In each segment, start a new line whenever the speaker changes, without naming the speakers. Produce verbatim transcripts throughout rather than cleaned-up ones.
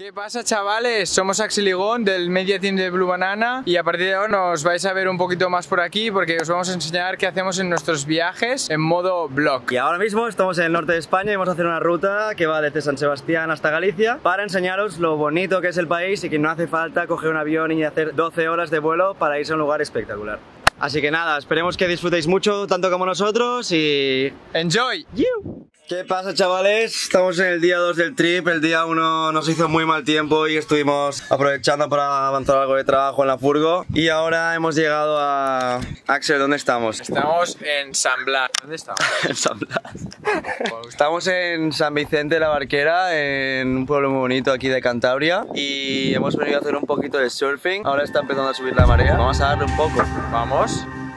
¿Qué pasa, chavales? Somos Axel y Gon del Media Team de Blue Banana y a partir de ahora nos vais a ver un poquito más por aquí porque os vamos a enseñar qué hacemos en nuestros viajes en modo vlog.
Y ahora mismo estamos en el norte de España y vamos a hacer una ruta que va desde San Sebastián hasta Galicia para enseñaros lo bonito que es el país y que no hace falta coger un avión y hacer doce horas de vuelo para irse a un lugar espectacular. Así que nada, esperemos que disfrutéis mucho, tanto como nosotros y...
¡Enjoy!
¡You! ¿Qué pasa, chavales? Estamos en el día dos del trip. El día uno nos hizo muy mal tiempo y estuvimos aprovechando para avanzar algo de trabajo en la furgo. Y ahora hemos llegado a... Axel, ¿dónde estamos?
Estamos en San Blas. ¿Dónde estamos?
En San Blas. Estamos en San Vicente de la Barquera, en un pueblo muy bonito aquí de Cantabria. Y hemos venido a hacer un poquito de surfing. Ahora está empezando a subir la marea. Vamos a darle un poco.
Vamos.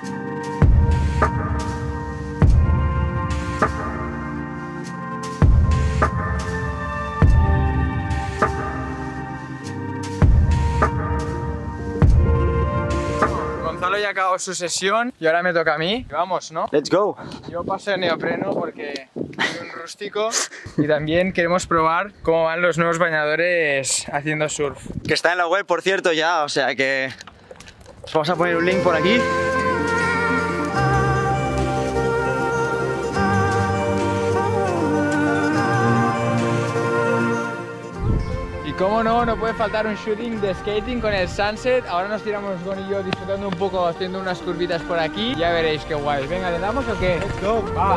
Gonzalo ya acabó su sesión y ahora me toca a mí. Vamos, ¿no?
Let's go.
Yo paso el neopreno porque soy un rústico y también queremos probar cómo van los nuevos bañadores haciendo surf.
Que está en la web, por cierto, ya, o sea que... Vamos a poner un link por aquí.
Y cómo no, no puede faltar un shooting de skating con el sunset. Ahora nos tiramos Gon y yo disfrutando un poco, haciendo unas curvitas por aquí. Ya veréis qué guay. Venga, ¿le damos o qué?
Let's go.
Va.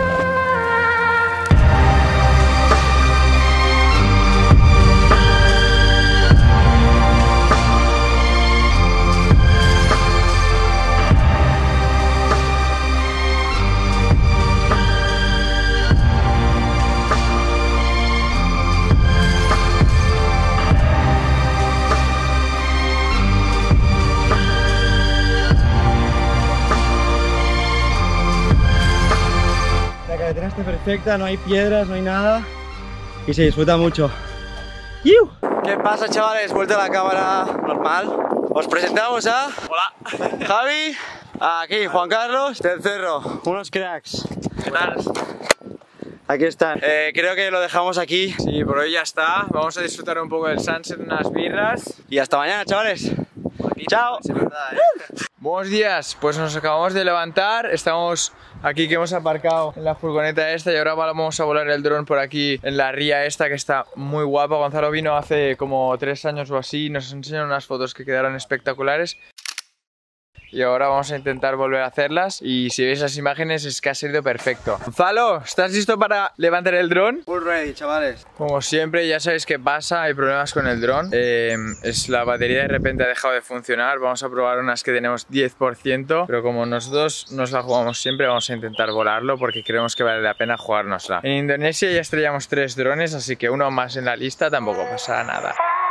La carretera está perfecta, no hay piedras, no hay nada y se disfruta mucho. ¡Iu! ¿Qué pasa, chavales? Vuelta a la cámara normal. Os presentamos a... Hola. Javi, aquí Juan Carlos del Cerro, unos cracks.
¿Qué tal?
Aquí están. Eh, creo que lo dejamos aquí
Sí, por hoy ya está. Vamos a disfrutar un poco del sunset, unas birras.
y hasta mañana, chavales. Chao.
Buenos días, pues nos acabamos de levantar, estamos aquí que hemos aparcado en la furgoneta esta y ahora vamos a volar el dron por aquí en la ría esta que está muy guapa. Gonzalo vino hace como tres años o así y nos enseñó unas fotos que quedaron espectaculares. Y ahora vamos a intentar volver a hacerlas y si veis las imágenes es que ha sido perfecto. Gonzalo, ¿estás listo para levantar el dron?
Full ready, chavales.
Como siempre, ya sabéis qué pasa, hay problemas con el dron. Eh, es la batería de repente ha dejado de funcionar. Vamos a probar unas que tenemos diez por ciento, pero como nosotros nos la jugamos siempre, vamos a intentar volarlo porque creemos que vale la pena jugárnosla. En Indonesia ya estrellamos tres drones, así que uno más en la lista tampoco pasa nada.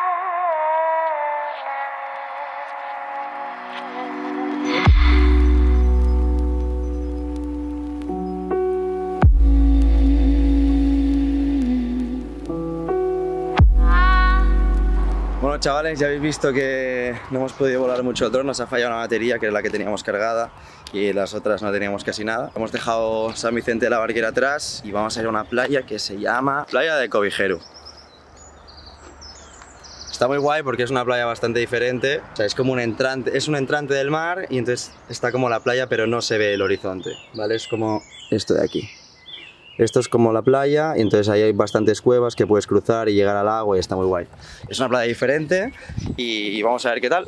Bueno, chavales, ya habéis visto que no hemos podido volar mucho el dron, nos ha fallado una batería que era la que teníamos cargada y las otras no teníamos casi nada. Hemos dejado San Vicente de la Barquera atrás y vamos a ir a una playa que se llama Playa de Cobijero. Está muy guay porque es una playa bastante diferente, o sea, es como un entrante, es un entrante del mar y entonces está como la playa pero no se ve el horizonte, ¿vale? Es como esto de aquí. Esto es como la playa y entonces ahí hay bastantes cuevas que puedes cruzar y llegar al agua y está muy guay. Es una playa diferente y vamos a ver qué tal.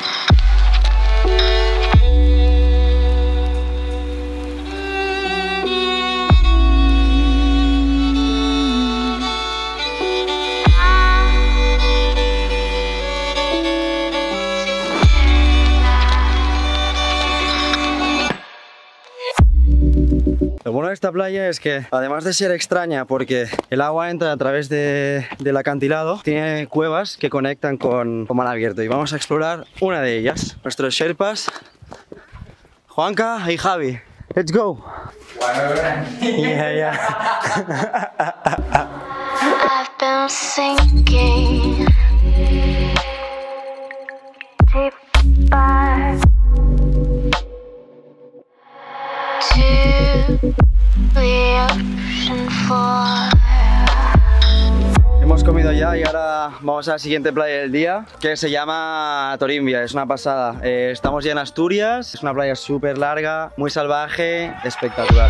Lo bueno de esta playa es que, además de ser extraña porque el agua entra a través de, del acantilado, tiene cuevas que conectan con, con mar abierto y vamos a explorar una de ellas. Nuestros sherpas, Juanca y Javi. Let's go. Yeah, yeah.
I've been sinking deep back to the ocean floor.
Hemos comido ya y ahora ahora vamos a la siguiente playa del día, que se llama Torimbia, es una pasada. Eh, estamos ya en Asturias, es una playa súper larga, muy salvaje, espectacular.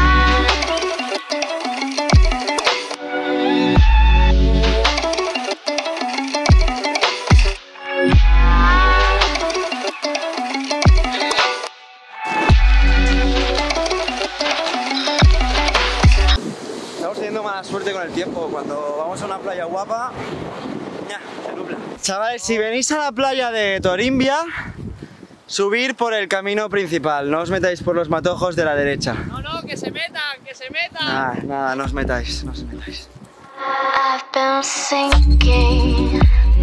Mala suerte con el tiempo, cuando vamos a una playa guapa, ya, se nubla. Chavales, si venís a la playa de Torimbia, subir por el camino principal, no os metáis por los matojos de la derecha.
No, no, que se metan, que se metan.
Nada, nada, no os metáis, no os metáis.
I've been sinking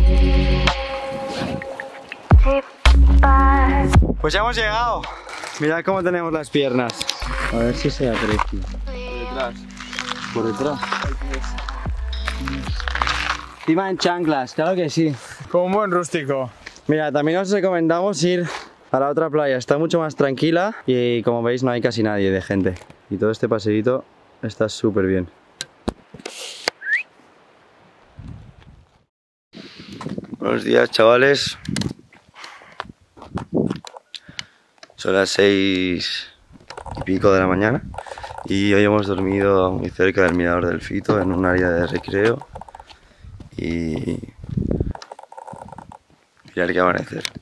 deep by.
Pues ya hemos llegado. Mirad cómo tenemos las piernas. A ver si se aprecia.
Detrás.
Por detrás. Encima en chanclas, claro que sí.
Como un buen rústico.
Mira, también os recomendamos ir a la otra playa, está mucho más tranquila y como veis no hay casi nadie de gente. Y todo este paseíto está súper bien. Buenos días, chavales. Son las seis y pico de la mañana y hoy hemos dormido muy cerca del Mirador del Fito en un área de recreo y mirad qué amanecer.